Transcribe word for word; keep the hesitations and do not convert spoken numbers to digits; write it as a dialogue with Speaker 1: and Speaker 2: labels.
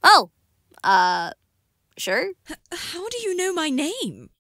Speaker 1: Oh, uh, sure.
Speaker 2: H- how do you know my name?